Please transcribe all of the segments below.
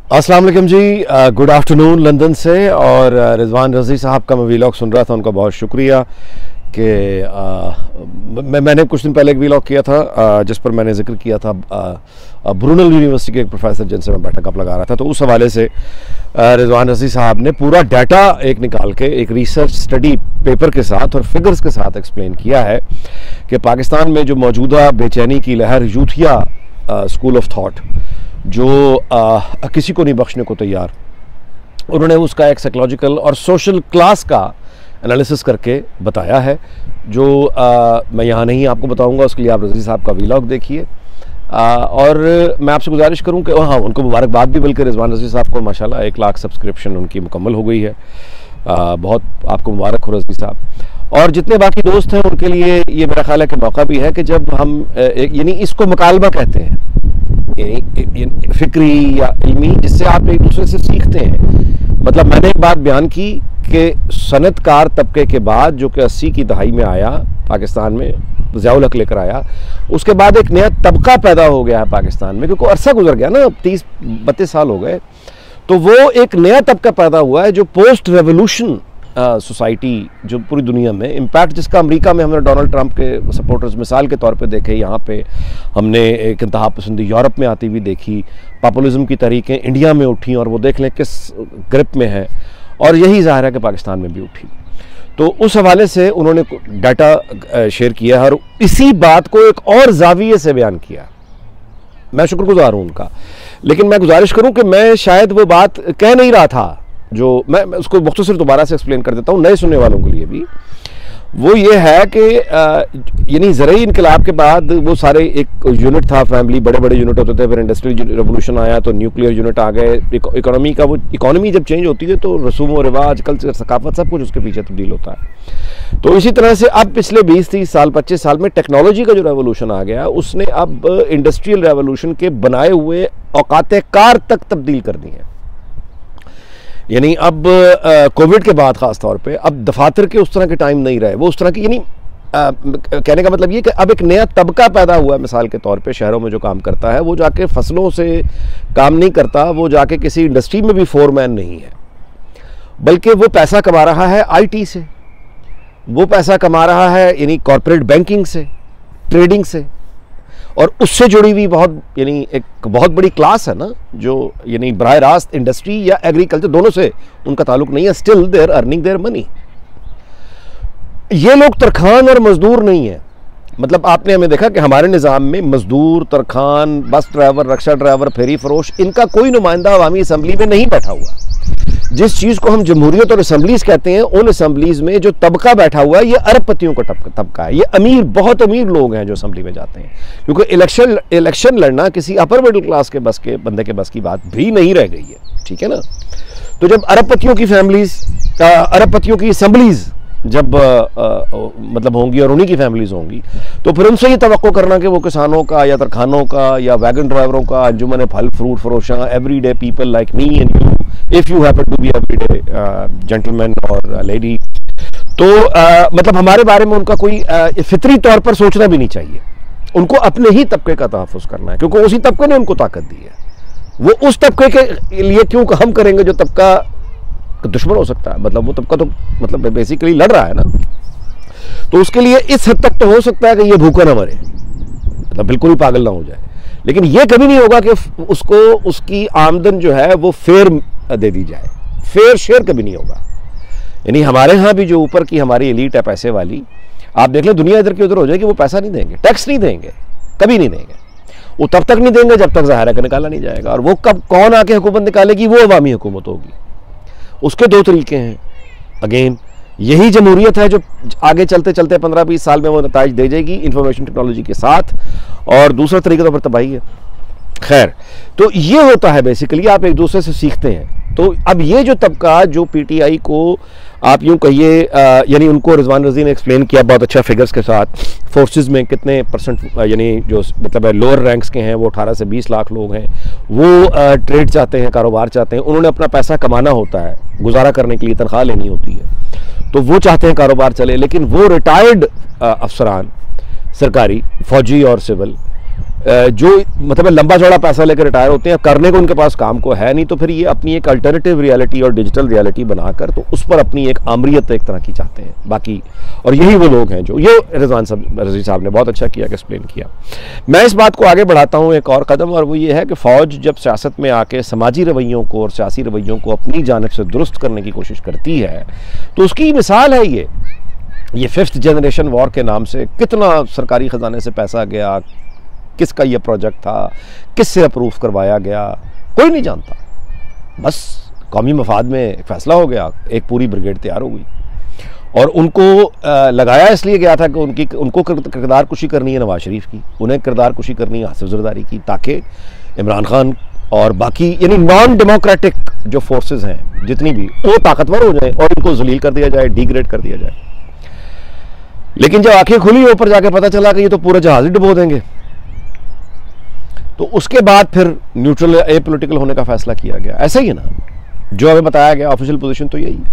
अस्सलाम वालेकुम जी, good afternoon London से। और रिजवान रज़ी साहब का मैं वीलॉग सुन रहा था, उनका बहुत शुक्रिया कि मैंने कुछ दिन पहले एक वीलॉग किया था जिस पर मैंने जिक्र किया था ब्रूनल यूनिवर्सिटी के एक प्रोफेसर जिनसे मैं बैठक अप लगा रहा था। तो उस हवाले से रिजवान रज़ी साहब ने पूरा डाटा एक निकाल के एक रिसर्च स्टडी पेपर के साथ और फिगर्स के साथ एक्सप्लेन किया है कि पाकिस्तान में जो मौजूदा बेचैनी की लहर यूथिया स्कूल ऑफ थाट जो किसी को नहीं बख्शने को तैयार, उन्होंने उसका एक साइकोलॉजिकल और सोशल क्लास का एनालिसिस करके बताया है, जो मैं यहाँ नहीं आपको बताऊँगा। उसके लिए आप रज़ी साहब का वीलॉग देखिए। और मैं आपसे गुजारिश करूँ कि हाँ, उनको मुबारकबाद भी, बल्कि रिजवान रज़ी साहब को माशाल्लाह 1 लाख सब्सक्रिप्शन उनकी मुकम्मल हो गई है। बहुत आपको मुबारक हो रज़ी साहब। और जितने बाकी दोस्त हैं उनके लिए ये मेरा ख्याल है कि मौका भी है कि जब हम यानी इसको मुकालबा कहते हैं, फिक्री या इल्मी, जिससे आप एक दूसरे से सीखते हैं। मतलब मैंने एक बात बयान की कि सनतकार तबके के बाद जो कि 80 की दहाई में आया पाकिस्तान में, ज़ियाउल हक लेकर आया, उसके बाद एक नया तबका पैदा हो गया है पाकिस्तान में, क्योंकि अरसा गुजर गया ना, 30-32 साल हो गए। तो वो एक नया तबका पैदा हुआ है जो पोस्ट रेवोल्यूशन सोसाइटी, जो पूरी दुनिया में इम्पैक्ट जिसका अमेरिका में हमने डोनाल्ड ट्रंप के सपोर्टर्स मिसाल के तौर पे देखे, यहाँ पे हमने एक इंतहा पसंदी यूरोप में आती हुई देखी, पॉपुलिज्म की तहरीकें इंडिया में उठी और वो देख लें किस ग्रिप में है, और यही ज़ाहिर है कि पाकिस्तान में भी उठी। तो उस हवाले से उन्होंने डाटा शेयर किया है और इसी बात को एक और जाविये से बयान किया। मैं शुक्रगुजार हूँ उनका, लेकिन मैं गुजारिश करूँ कि मैं शायद वो बात कह नहीं रहा था, जो मैं उसको मुख्तसर दोबारा से एक्सप्लेन कर देता हूँ नए सुनने वालों के लिए भी। वो ये है कि यानी ज़रई इनकलाब के बाद वो सारे एक यूनिट था, फैमिली, बड़े बड़े यूनिट होते थे, फिर इंडस्ट्रियल रेवोल्यूशन आया तो न्यूक्लियर यूनिट आ गए, इकोनॉमी का, वो इकोनॉमी जब चेंज होती है तो रसूम व रिवाज, कल्चर, सकाफत, सब कुछ उसके पीछे तब्दील होता है। तो इसी तरह से अब पिछले 20-30 साल 25 साल में टेक्नोलॉजी का जो रेवोल्यूशन आ गया, उसने अब इंडस्ट्रियल रेवोल्यूशन के बनाए हुए औकात कार तक तब्दील कर दी हैं। यानी अब कोविड के बाद ख़ास तौर पे अब दफातर के उस तरह के टाइम नहीं रहे, वो उस तरह की, यानी कहने का मतलब ये कि अब एक नया तबका पैदा हुआ है। मिसाल के तौर पे शहरों में जो काम करता है वो जाके फसलों से काम नहीं करता, वो जाके किसी इंडस्ट्री में भी फोरमैन नहीं है, बल्कि वो पैसा कमा रहा है आईटी से, वो पैसा कमा रहा है यानी कॉरपोरेट बैंकिंग से, ट्रेडिंग से, और उससे जुड़ी हुई बहुत, यानी एक बहुत बड़ी क्लास है ना, जो यानी बराह रास्त इंडस्ट्री या एग्रीकल्चर दोनों से उनका ताल्लुक नहीं है, still they are earning their money. ये लोग तरखान और मजदूर नहीं है। मतलब आपने हमें देखा कि हमारे निज़ाम में मजदूर, तरखान, बस ड्राइवर, रक्षा ड्राइवर, फेरी फरोश, इनका कोई नुमाइंदा अवामी असम्बली में नहीं बैठा हुआ। जिस चीज़ को हम जमहूरियत और असम्बलीज कहते हैं, उन असम्बलीज में जो तबका बैठा हुआ है ये अरबपतियों का तबका है। ये अमीर, बहुत अमीर लोग हैं जो असम्बली में जाते हैं, क्योंकि इलेक्शन लड़ना किसी अपर मिडिल क्लास के बस के बंदे के बस की बात भी नहीं रह गई है, ठीक है ना। तो जब अरबपतियों की फैमिलीज, अरबपतियों की असम्बलीज जब मतलब होंगी और उन्हीं की फैमिलीज होंगी, तो फिर उनसे ये तवक्को करना कि वो किसानों का या तरखानों का या वैगन ड्राइवरों का, अंजुमन फल फ्रूट फरोशा, every day people like me and you, if you happen to be every day gentleman और लेडी, तो मतलब हमारे बारे में उनका कोई फितरी तौर पर सोचना भी नहीं चाहिए। उनको अपने ही तबके का तहफ़्फ़ुज़ करना है, क्योंकि उसी तबके ने उनको ताकत दी है। वो उस तबके के लिए क्यों हम करेंगे जो तबका दुश्मन हो सकता है, मतलब वो तबका तो मतलब बेसिकली लड़ रहा है ना, तो उसके लिए इस हद तक तो हो सकता है कि ये भूखा ना मरे, मतलब बिल्कुल ही पागल ना हो जाए, लेकिन ये कभी नहीं होगा कि उसको उसकी आमदन जो है वो फेयर दे दी जाए। फेयर शेयर कभी नहीं होगा। यानी हमारे यहाँ भी जो ऊपर की हमारी एलीट है पैसे वाली, आप देख लें दुनिया इधर की उधर हो जाएगी, वो पैसा नहीं देंगे, टैक्स नहीं देंगे, कभी नहीं देंगे। वो तब तक नहीं देंगे जब तक ज़ाहिर है कि निकाला नहीं जाएगा, और वो कब कौन आके हुकूमत निकालेगी, वो अवामी हुकूमत होगी। उसके 2 तरीके हैं। अगेन यही जमहूरियत है जो आगे चलते चलते 15-20 साल में वो नताइज दे जाएगी इंफॉर्मेशन टेक्नोलॉजी के साथ, और दूसरा तरीका तो फिर तबाही है। खैर, तो ये होता है बेसिकली, आप एक दूसरे से सीखते हैं। तो अब ये जो तबका जो पीटीआई को आप यूँ कहिए, यानी उनको रिजवान रज़ी ने एक्सप्लेन किया बहुत अच्छा फिगर्स के साथ, फोर्सेस में कितने परसेंट यानी जो मतलब लोअर रैंक्स के हैं वो 18 से 20 लाख लोग हैं, वो ट्रेड चाहते हैं, कारोबार चाहते हैं, उन्होंने अपना पैसा कमाना होता है, गुजारा करने के लिए तनख्वाह लेनी होती है, तो वो चाहते हैं कारोबार चले। लेकिन वो रिटायर्ड अफसरान सरकारी, फौजी और सिविल, जो मतलब लंबा चौड़ा पैसा लेकर रिटायर होते हैं, करने को उनके पास काम को है नहीं, तो फिर ये अपनी एक अल्टरनेटिव रियलिटी और डिजिटल रियलिटी बनाकर तो उस पर अपनी एक आमरीत एक तरह की चाहते हैं बाकी। और यही वो लोग हैं जो ये रज़ी साहब ने बहुत अच्छा किया कि एक्सप्लेन किया। मैं इस बात को आगे बढ़ाता हूँ एक और कदम, और वो ये है कि फ़ौज जब सियासत में आके समाजी रवैयों को और सियासी रवैयों को अपनी जानिब से दुरुस्त करने की कोशिश करती है, तो उसकी मिसाल है ये 5th जनरेशन वॉर के नाम से कितना सरकारी ख़जाने से पैसा गया, किसका ये प्रोजेक्ट था, किससे अप्रूव करवाया गया, कोई नहीं जानता। बस कौमी मफाद में एक फ़ैसला हो गया, एक पूरी ब्रिगेड तैयार हो गई और उनको लगाया इसलिए गया था कि उनको किरदार कुशी करनी है नवाज शरीफ की, उन्हें किरदार कुशी करनी है आसिफ ज़रदारी की, ताकि इमरान खान और बाकी यानी नॉन डेमोक्रेटिक जो फोर्सेस हैं जितनी भी, वो ताकतवर हो जाए और उनको जलील कर दिया जाए, डिग्रेड कर दिया जाए। लेकिन जब आंखें खुली ऊपर जाके पता चला कि ये तो पूरा जहाज ही डुबो देंगे, तो उसके बाद फिर न्यूट्रल ए पॉलिटिकल होने का फैसला किया गया। ऐसा ही है ना, जो हमें बताया गया ऑफिशियल पोजीशन तो यही है।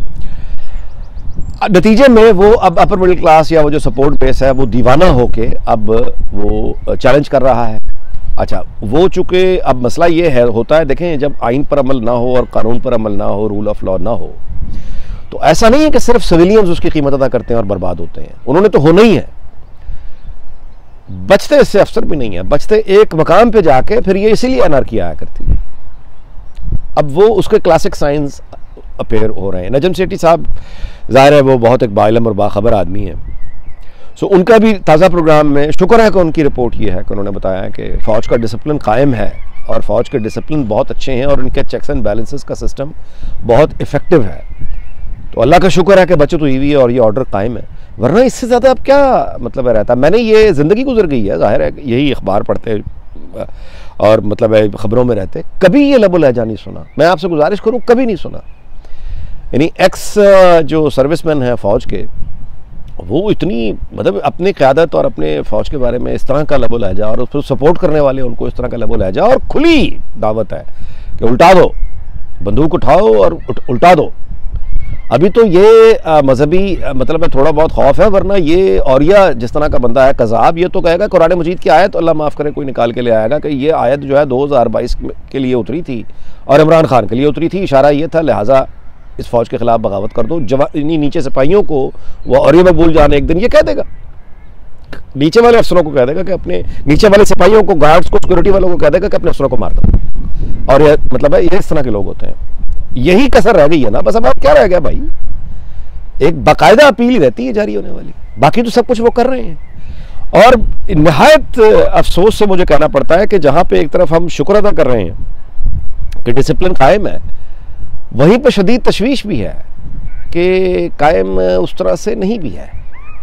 नतीजे में वो अब अपर मिडिल क्लास या वो जो सपोर्ट बेस है वो दीवाना होके अब वो चैलेंज कर रहा है। अच्छा, वो चूंकि अब मसला ये है होता है, देखें जब आइन पर अमल ना हो और कानून पर अमल ना हो, रूल ऑफ लॉ ना हो, तो ऐसा नहीं है कि सिर्फ सिविलियंस उसकी कीमत अदा करते हैं और बर्बाद होते हैं। उन्होंने तो होना ही है, बचते इससे अफसर भी नहीं है, बचते एक मकाम पे जाके फिर ये इसीलिए अनार्की आया करती है। अब वो उसके क्लासिक साइंस अपेयर हो रहे हैं। नजम सेठी साहब ज़ाहिर है वो बहुत एक बाइलम और बाखबर आदमी है, सो उनका भी ताज़ा प्रोग्राम में शुक्र है कि उनकी रिपोर्ट ये है कि उन्होंने बताया कि फ़ौज का डिसिप्लिन कायम है और फ़ौज के डिसिप्लिन बहुत अच्छे हैं और उनके चेक्स एंड बैलेंसेस का सिस्टम बहुत इफ़ेक्टिव है। तो अल्लाह का शुक्र है कि बचत हुई हुई है और ये ऑर्डर कायम है, वरना इससे ज़्यादा अब क्या मतलब रहता। मैंने ये ज़िंदगी गुजर गई है, ज़ाहिर है यही अखबार पढ़ते और मतलब ख़बरों में रहते, कभी ये लबो लहजा नहीं सुना। मैं आपसे गुजारिश करूँ, कभी नहीं सुना। यानी एक्स जो सर्विसमैन हैं फ़ौज के, वो इतनी मतलब अपनी क़यादत और अपने फ़ौज के बारे में इस तरह का लबो लहजा, और उसको सपोर्ट करने वाले उनको इस तरह का लबो लहजा, और खुली दावत है कि उल्टा दो, बंदूक उठाओ और उल्टा दो। अभी तो ये मजहबी मतलब है थोड़ा बहुत खौफ है, वरना ये औरिया जिस तरह का बंदा है कज़ाब, ये तो कहेगा कुरान मजीद की आयत, अल्लाह माफ़ करे कोई निकाल के ले आएगा कि ये आयत जो है 2022 के लिए उतरी थी और इमरान खान के लिए उतरी थी, इशारा ये था लिहाजा इस फौज के खिलाफ बगावत कर दो। नीचे सिपाहियों को वो औरिया मकबूल जान एक दिन ये कह देगा, नीचे वाले अफसरों को कह देगा कि अपने नीचे वाले सिपाहियों को, गार्ड्स को, सिक्योरिटी वालों को कह देगा कि अपने अफसरों को मार दो। और ये मतलब है ये इस तरह के लोग होते हैं। यही कसर रह गई है ना, बस अब क्या रह गया भाई, एक बाकायदा अपील रहती है जारी होने वाली, बाकी तो सब कुछ वो कर रहे हैं। और निहायत अफसोस से मुझे कहना पड़ता है कि जहां पे एक तरफ हम शुक्र अदा कर रहे हैं कि डिसिप्लिन कायम है, वहीं पर शदीद तशवीश भी है कि कायम उस तरह से नहीं भी है।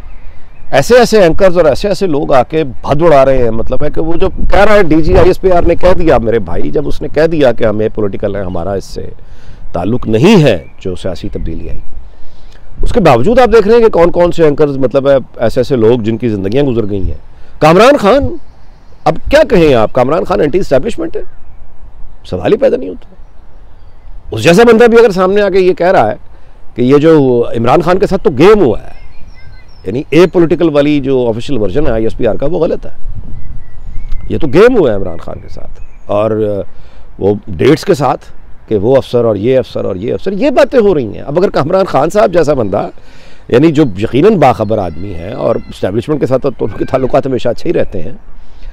ऐसे ऐसे एंकर्स और ऐसे ऐसे लोग आके भद उड़ा रहे हैं। मतलब है कि वो जो कह रहा है DG ISPR ने कह दिया, मेरे भाई जब उसने कह दिया कि हमें पॉलिटिकल है, हमारा इससे ताल्लुक नहीं है जो सियासी तब्दीली आई, उसके बावजूद आप देख रहे हैं कि कौन कौन से एंकर्स मतलब है ऐसे ऐसे लोग जिनकी ज़िंदगियां गुजर गई हैं। कामरान खान, अब क्या कहें आप, कामरान खान एंटी एस्टैब्लिशमेंट है, सवाल ही पैदा नहीं होता। उस जैसा बंदा भी अगर सामने आके ये कह रहा है कि ये जो इमरान खान के साथ तो गेम हुआ है, यानी ए पॉलिटिकल वाली जो ऑफिशियल वर्जन है ISPR का, वो गलत है। ये तो गेम हुआ है इमरान खान के साथ और वो डेट्स के साथ कि वो अफसर और ये अफसर और ये अफसर, ये बातें हो रही हैं। अब अगर कामरान खान साहब जैसा बंदा, यानी जो यकीनन बाखबर आदमी है और इस्टेब्लिशमेंट के साथ तो उनके ताल्लुकात हमेशा अच्छे ही रहते हैं,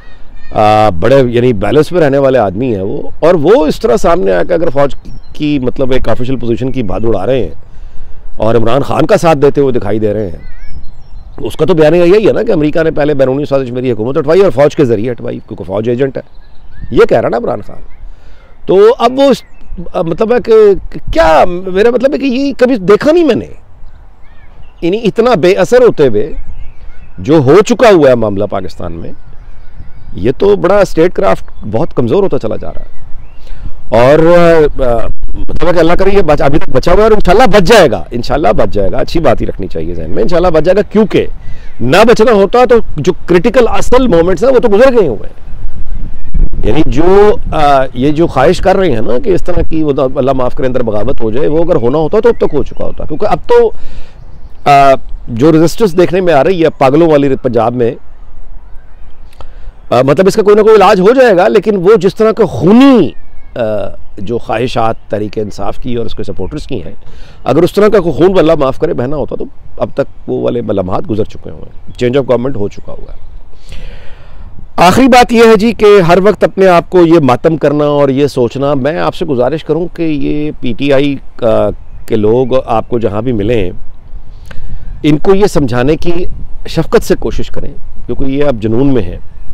बड़े यानी बैलेंस में रहने वाले आदमी हैं वो, और वो इस तरह सामने आकर अगर फौज की मतलब एक ऑफिशियल पोजीशन की बात उड़ा रहे हैं और इमरान खान का साथ देते हुए दिखाई दे रहे हैं, उसका तो बयान यही है ना कि अमेरिका ने पहले बैरूनी साजिश मेरी हुकूमत हटवाई और फौज के जरिए हटवाई, क्योंकि फौज एजेंट है, ये कह रहा ना इमरान खान। तो अब वो मतलब है कि क्या, मेरा मतलब है कि ये कभी देखा नहीं मैंने, यानी इतना बेअसर होते हुए जो हो चुका हुआ है मामला पाकिस्तान में, ये तो बड़ा स्टेट क्राफ्ट बहुत कमज़ोर होता चला जा रहा है। और मतलब है कि अल्लाह करे ये अभी तक बचा हुआ है और इंशाल्लाह बच जाएगा, इंशाल्लाह बच जाएगा। अच्छी बात ही रखनी चाहिए जहन में, इंशाल्लाह बच जाएगा, क्योंकि ना बचना होता तो जो क्रिटिकल असल मोमेंट्स हैं वो तो गुजर गए हुए हैं। यानी जो ये जो ख्वाहिश कर रहे हैं ना कि इस तरह की वो अल्लाह माफ़ करे अंदर बगावत हो जाए, वो अगर होना होता तो अब तक हो चुका होता। क्योंकि अब तो जो रेजिस्टेंस देखने में आ रही है पागलों वाली पंजाब में, मतलब इसका कोई ना कोई इलाज हो जाएगा, लेकिन वो जिस तरह का खूनी जो ख्वाहिशात तहरीक इंसाफ की और उसके सपोर्टर्स की हैं, अगर उस तरह का कोई खून अल्लाह माफ़ करे बहना होता तो अब तक वो वाले लम्हात गुजर चुके हुए हैं, चेंज ऑफ गवर्नमेंट हो चुका हुआ है। आखिरी बात यह है जी कि हर वक्त अपने आप को ये मातम करना और ये सोचना, मैं आपसे गुजारिश करूं कि ये पीटीआई के लोग आपको जहां भी मिलें, इनको ये समझाने की शफकत से कोशिश करें, क्योंकि ये अब जुनून में है।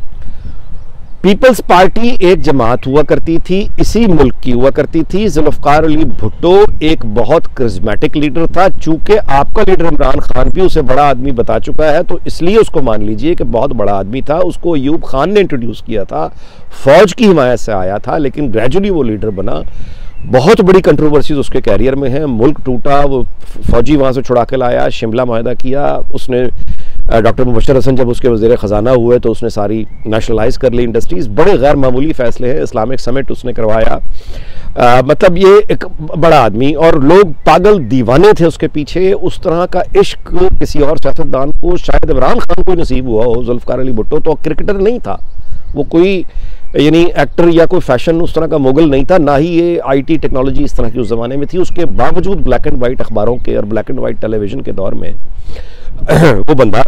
पीपल्स पार्टी एक जमात हुआ करती थी, इसी मुल्क की हुआ करती थी। जुल्फ़िकार अली भुट्टो एक बहुत करिस्मेटिक लीडर था, चूंकि आपका लीडर इमरान खान भी उसे बड़ा आदमी बता चुका है, तो इसलिए उसको मान लीजिए कि बहुत बड़ा आदमी था। उसको अयूब खान ने इंट्रोड्यूस किया था, फौज की हिमायत से आया था, लेकिन ग्रेजुअली वो लीडर बना। बहुत बड़ी कंट्रोवर्सीज उसके कैरियर में है, मुल्क टूटा, वो फौजी वहाँ से छुड़ा के लाया, शिमला माहिदा किया उसने। डॉक्टर मुबशर हसन जब उसके वज़ीर ख़जाना हुए तो उसने सारी नेशनलाइज कर ली इंडस्ट्रीज़, बड़े गैर मामूली फ़ैसले हैं। इस्लामिक समिट उसने करवाया। मतलब ये एक बड़ा आदमी, और लोग पागल दीवाने थे उसके पीछे। उस तरह का इश्क किसी और सियासतदान को, शायद इमरान खान को नसीब हुआ हो। जुल्फ़िकार अली भुट्टो तो क्रिकेटर नहीं था, वो कोई यानी एक्टर या कोई फैशन उस तरह का मोगल नहीं था, ना ही ये आईटी टेक्नोलॉजी इस तरह की उस ज़माने में थी। उसके बावजूद ब्लैक एंड वाइट अखबारों के और ब्लैक एंड वाइट टेलीविज़न के दौर में वो बंदा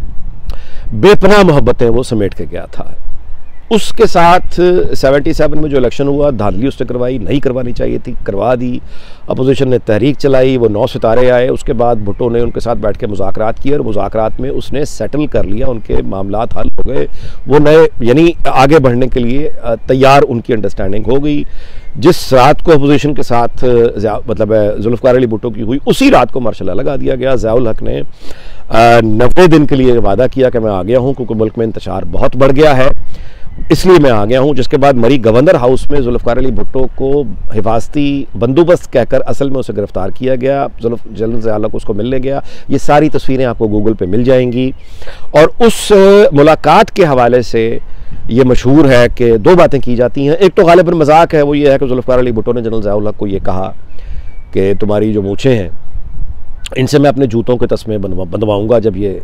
बेपनाह मोहब्बतें वो समेट के गया था। उसके साथ 77 में जो इलेक्शन हुआ, धांधली उसने करवाई, नहीं करवानी चाहिए थी, करवा दी। अपोजिशन ने तहरीक चलाई, वो 9 सितारे आए। उसके बाद भुट्टो ने उनके साथ बैठ के मुज़ाकरात किए और मुज़ाकरात में उसने सेटल कर लिया, उनके मामलात हल हो गए। वो नए यानी आगे बढ़ने के लिए तैयार, उनकी अंडरस्टैंडिंग हो गई। जिस रात को अपोजिशन के साथ मतलब जुल्फ़िकार अली भुट्टो की हुई, उसी रात को मार्शल लगा दिया गया। ज़ियाउल हक ने 90 दिन के लिए वादा किया कि मैं आ गया हूँ, क्योंकि मुल्क में इंतशार बहुत बढ़ गया है, इसलिए मैं आ गया हूँ। जिसके बाद मरी गवर्नर हाउस में जुल्फ़िकार अली भुट्टो को हिफाजती बंदोबस्त कहकर असल में उसे गिरफ्तार किया गया। जनरल ज़ियाउल हक उसको मिलने गया। ये सारी तस्वीरें आपको गूगल पे मिल जाएंगी। और उस मुलाकात के हवाले से ये मशहूर है कि 2 बातें की जाती हैं। एक तो गालिबन मजाक है, वो ये है कि जुल्फ़िकार अली भुट्टो ने जनरल ज़ियाउल हक को ये कहा कि तुम्हारी जो मूछें हैं इनसे मैं अपने जूतों के तस्मे बंधवाऊँगा जब ये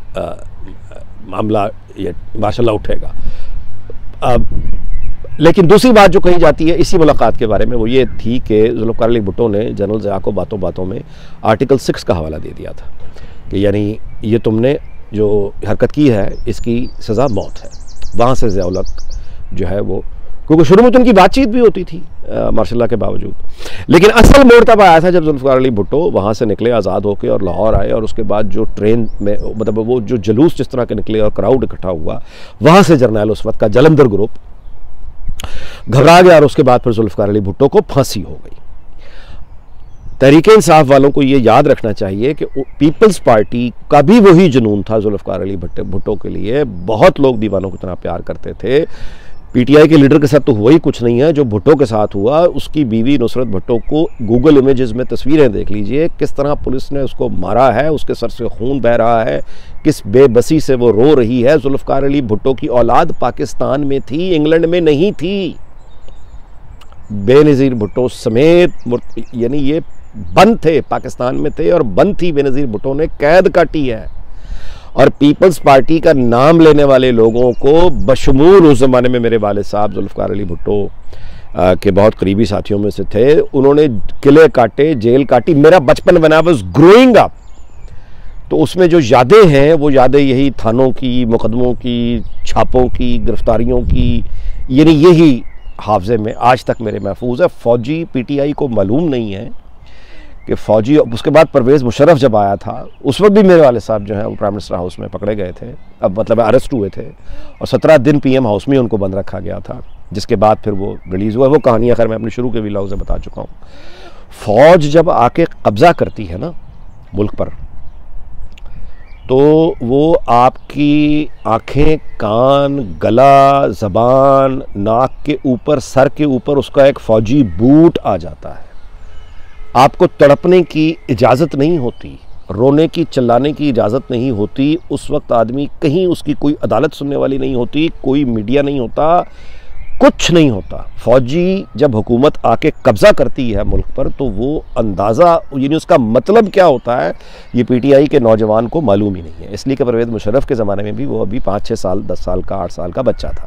मामला ये माशाल्लाह उठेगा। लेकिन दूसरी बात जो कही जाती है इसी मुलाकात के बारे में, वो ये थी कि जुल्फ़िकार अली भुट्टो ने जनरल ज़िया को बातों बातों में आर्टिकल 6 का हवाला दे दिया था कि यानी ये तुमने जो हरकत की है इसकी सज़ा मौत है। वहाँ से ज़ियाउल हक जो है वो, क्योंकि शुरू में तो उनकी बातचीत भी होती थी मार्शल के बावजूद, लेकिन असल मोड़ तब आया था जब जुल्फ़िकार अली भुट्टो वहाँ से निकले आज़ाद होकर और लाहौर आए। और उसके बाद जो ट्रेन में मतलब वो जो जुलूस जिस तरह के निकले और क्राउड इकट्ठा हुआ, वहाँ से जर्नैल उस वक्त का जलंधर ग्रुप घबरा गया और उसके बाद फिर जुल्फ़िकार अली भुट्टो को फांसी हो गई। तहरीक इंसाफ वालों को ये याद रखना चाहिए कि पीपल्स पार्टी का भी वही जुनून था जुल्फ़िकार अली भुट्टो के लिए। बहुत लोग दीवानों की तरह प्यार करते थे। पीटीआई के लीडर के साथ तो हुआ ही कुछ नहीं है जो भुट्टो के साथ हुआ। उसकी बीवी नुसरत भुट्टो को गूगल इमेजेस में तस्वीरें देख लीजिए, किस तरह पुलिस ने उसको मारा है, उसके सर से खून बह रहा है, किस बेबसी से वो रो रही है। जुल्फ़िकार अली भुट्टो की औलाद पाकिस्तान में थी, इंग्लैंड में नहीं थी। बेनज़ीर भुट्टो समेत यानी ये बंद थे, पाकिस्तान में थे और बंद थी। बेनज़ीर भुट्टो ने कैद काटी है। और पीपल्स पार्टी का नाम लेने वाले लोगों को बशमूल उस ज़माने में मेरे वालिद साहब जुल्फ़िकार अली भुट्टो के बहुत करीबी साथियों में से थे। उन्होंने किले काटे, जेल काटी। मेरा बचपन when I was growing up, तो उसमें जो यादें हैं वो यादें यही थानों की, मुकदमों की, छापों की, गिरफ्तारियों की, यानी यही हाफ़ज़े में आज तक मेरे महफूज है। फ़ौजी पीटीआई को मालूम नहीं है कि फ़ौजी, उसके बाद परवेज़ मुशर्रफ जब आया था उस वक्त भी मेरे वाले साहब जो हैं वो प्राइम मिनिस्टर हाउस में पकड़े गए थे, अब मतलब अरेस्ट हुए थे और 17 दिन पीएम हाउस में उनको बंद रखा गया था, जिसके बाद फिर वो रिलीज़ हुआ। वो कहानी खैर मैं अपने शुरू के व्लॉग से बता चुका हूँ। फ़ौज जब आके कब्ज़ा करती है ना मुल्क पर, तो वो आपकी आँखें, कान, गला, ज़बान, नाक के ऊपर, सर के ऊपर उसका एक फ़ौजी बूट आ जाता है। आपको तड़पने की इजाज़त नहीं होती, रोने की, चिल्लाने की इजाज़त नहीं होती। उस वक्त आदमी कहीं, उसकी कोई अदालत सुनने वाली नहीं होती, कोई मीडिया नहीं होता, कुछ नहीं होता। फौजी जब हुकूमत आके कब्जा करती है मुल्क पर तो वो अंदाज़ा, यानी उसका मतलब क्या होता है, ये पीटीआई के नौजवान को मालूम ही नहीं है। इसलिए कि परवेज़ मुशर्रफ के ज़माने में भी वो अभी 5-6 साल, 10 साल का, 8 साल का बच्चा था।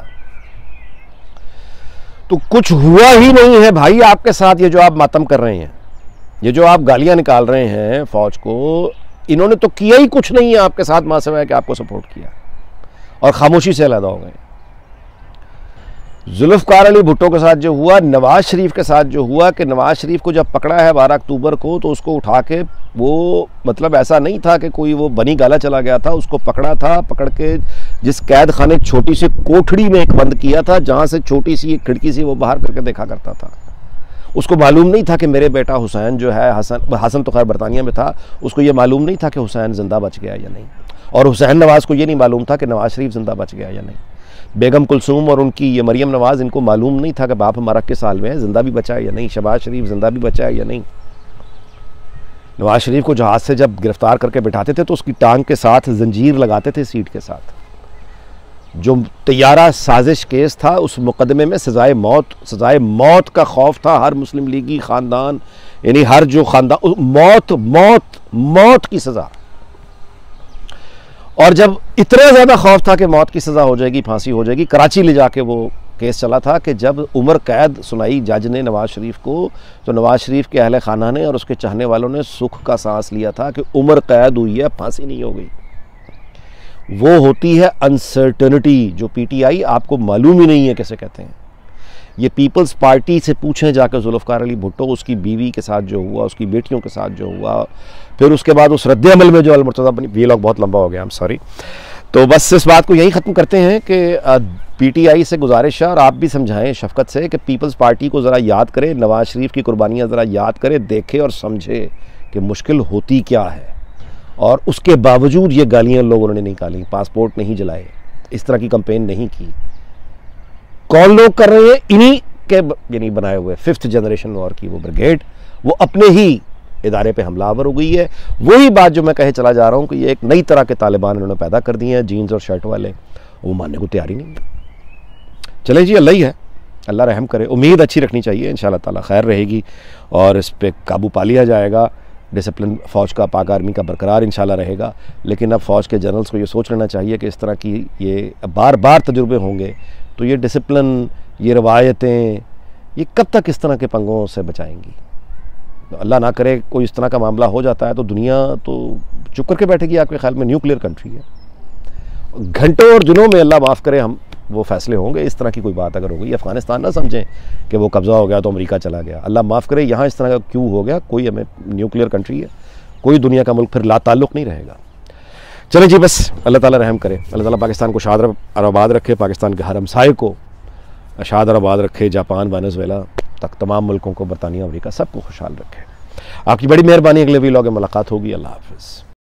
तो कुछ हुआ ही नहीं है भाई आपके साथ। ये जो आप मातम कर रहे हैं, ये जो आप गालियां निकाल रहे हैं फौज को, इन्होंने तो किया ही कुछ नहीं है आपके साथ, मां सिवाय कि आपको सपोर्ट किया और खामोशी से अलग हो गए। जुल्फ़िकार अली भुट्टो के साथ जो हुआ, नवाज शरीफ के साथ जो हुआ, कि नवाज शरीफ को जब पकड़ा है 12 अक्टूबर को, तो उसको उठा के वो, मतलब ऐसा नहीं था कि कोई वो बनी गाला चला गया था, उसको पकड़ा था, पकड़ के जिस कैद खाने छोटी सी कोठड़ी में एक बंद किया था, जहाँ से छोटी सी एक खिड़की से वो बाहर करके देखा करता था। उसको मालूम नहीं था कि मेरे बेटा हुसैन जो है, हसन तो खैर बरतानिया में था, उसको ये मालूम नहीं था कि हुसैन जिंदा बच गया या नहीं, और हुसैन नवाज को ये नहीं मालूम था कि नवाज शरीफ जिंदा बच गया या नहीं। बेगम कुलसूम और उनकी ये मरियम नवाज, इनको मालूम नहीं था कि बाप हमारा किस हाल में है, जिंदा भी बचा है या नहीं, शहबाज शरीफ जिंदा भी बचा है या नहीं। नवाज शरीफ को जहाज से जब गिरफ्तार करके बिठाते थे तो उसकी टांग के साथ जंजीर लगाते थे सीट के साथ। जो तैयारा साजिश केस था, उस मुकदमे में सजाए मौत का खौफ था हर मुस्लिम लीगी ख़ानदान, यानी हर जो ख़ानदान, मौत की सज़ा। और जब इतना ज़्यादा खौफ था कि मौत की सज़ा हो जाएगी, फांसी हो जाएगी, कराची ले जाके वो केस चला था कि जब उम्र कैद सुनाई जज ने नवाज शरीफ को, तो नवाज शरीफ के अहले खाना ने और उसके चाहने वालों ने सुख का सांस लिया था कि उम्र कैद हुई है, फांसी नहीं हो गई। वो होती है अनसर्टनिटी, जो पीटीआई आपको मालूम ही नहीं है कैसे कहते हैं। ये पीपल्स पार्टी से पूछें जाकर जुल्फ़िकार अली भुट्टो, उसकी बीवी के साथ जो हुआ, उसकी बेटियों के साथ जो हुआ, फिर उसके बाद उस रद्द अमल में जो अलमुर्तज़ा बनी, ये लोग बहुत लंबा हो गया, आई एम सॉरी। तो बस इस बात को यही ख़त्म करते हैं कि पीटीआई से गुजारिश है, और आप भी समझाएं शफ़क़त से कि पीपल्स पार्टी को ज़रा याद करें, नवाज शरीफ की कुर्बानियाँ ज़रा याद करें, देखें और समझे कि मुश्किल होती क्या है। और उसके बावजूद ये गालियाँ लोगों ने निकाली, पासपोर्ट नहीं जलाए, इस तरह की कंपेन नहीं की। कौन लोग कर रहे हैं? इन्हीं के यानी बनाए हुए 5th जनरेशन वॉर की वो ब्रिगेड, वो अपने ही इदारे पे हमलावर हो गई है। वही बात जो मैं कहे चला जा रहा हूँ कि ये एक नई तरह के तालिबान इन्होंने पैदा कर दिए हैं, जीन्स और शर्ट वाले, वो मानने को तैयार ही नहीं। चले जी, अल्लाह ही है, अल्लाह रहम करे। उम्मीद अच्छी रखनी चाहिए, इंशाल्लाह ताला खैर रहेगी और इस पर काबू पा लिया जाएगा। डिसिप्लिन फ़ौज का, पाक आर्मी का बरकरार इंशाल्लाह रहेगा। लेकिन अब फ़ौज के जनरल्स को ये सोच लेना चाहिए कि इस तरह की ये बार बार तजुर्बे होंगे तो ये डिसिप्लिन, ये रवायतें, ये कब तक इस तरह के पंगों से बचाएंगी। तो अल्लाह ना करे कोई इस तरह का मामला हो जाता है तो दुनिया तो चुप करके बैठेगी। आपके ख्याल में न्यूक्लियर कंट्री है, घंटों और दिनों में अल्लाह माफ़ करे हम वो फैसले होंगे। इस तरह की कोई बात अगर हो गई, अफ़गानिस्तान ना समझें कि वो कब्ज़ा हो गया तो अमेरिका चला गया, अल्लाह माफ़ करे यहाँ इस तरह का क्यों हो गया। कोई हमें न्यूक्लियर कंट्री है, कोई दुनिया का मुल्क फिर ला ताल्लुक़ नहीं रहेगा। चले जी, बस अल्लाह ताला रहम करे, अल्लाह ताला पाकिस्तान को शाद और आबाद रखे, पाकिस्तान के हर हमसाये को शाद और आबाद रखे, जापान, वेनेज़ुएला तक तमाम मुल्कों को, बरतानिया, अमेरिका सबको खुशहाल रखे। आपकी बड़ी मेहरबानी। अगले वीलॉग में मुलाकात होगी। अल्लाह हाफ़िज़।